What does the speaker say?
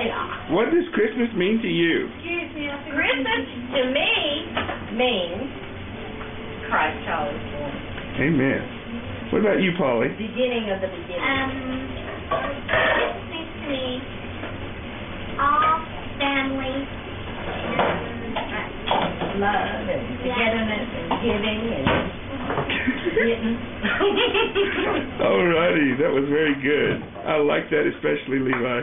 What does Christmas mean to you? Christmas to me means Christ child is born. Amen. What about you, Polly? Beginning of the beginning. Christmas means to me all family, Love and togetherness and giving and getting. All righty, that was very good. I like that, especially Levi.